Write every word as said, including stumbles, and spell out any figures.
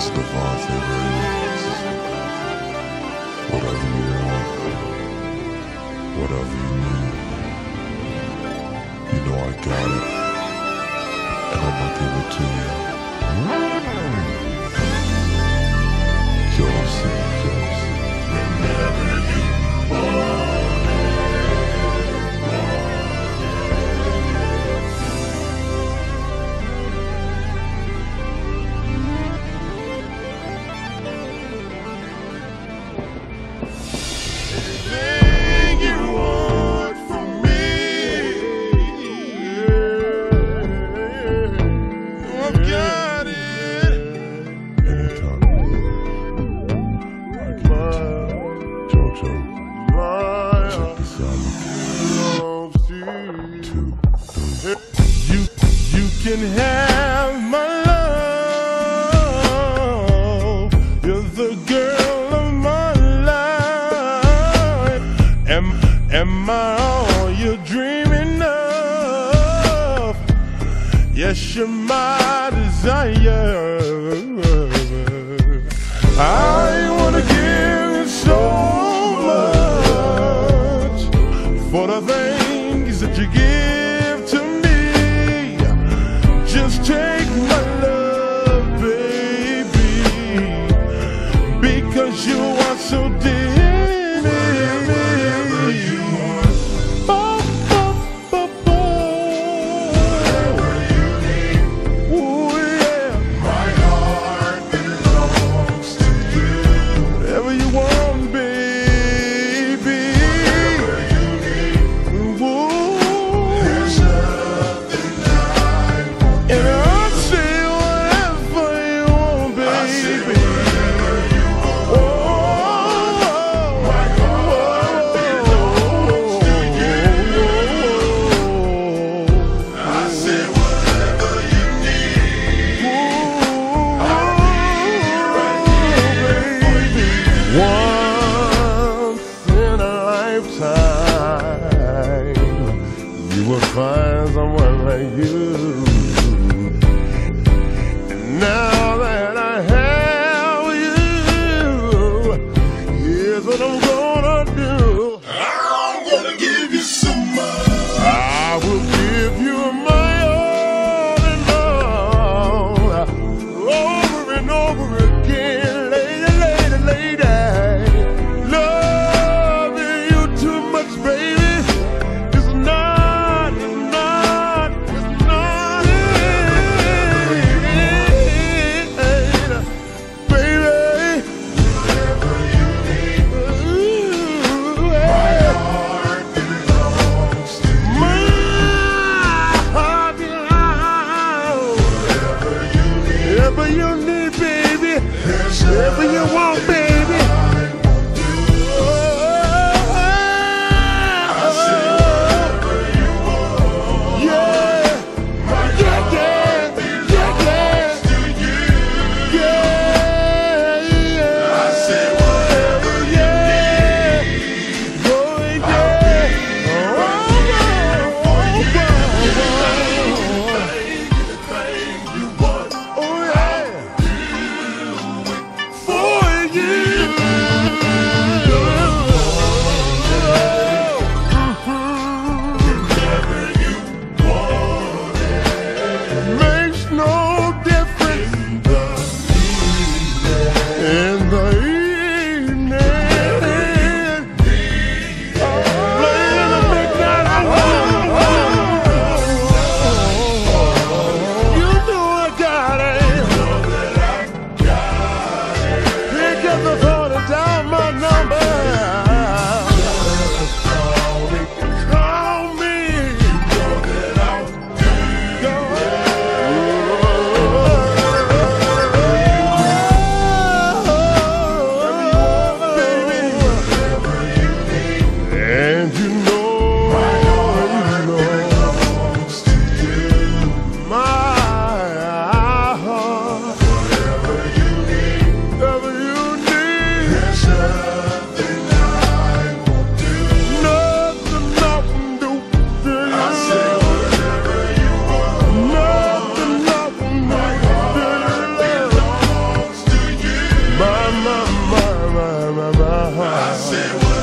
Whatever you want, whatever you need, you know I got it, and I'ma give it to you. Jodeci, Jodeci, whenever you want anything you want from me, I've got it. Anytime you want, I give it to you. Jojo, check this out. Two, three. You, you can have my love. You're the girl of my life. Am, am I all you're dreaming of? Yes, you're my desire. I wanna give you so much for the things that you give to me. Just take my love, baby, because you are so dear. You will find someone like you. And now that I have you, here's what I'm gonna do. I'm gonna give you some more. I will give you my all and all, over and over again, lady, lady, lady. Loving you too much, baby. It's not Say what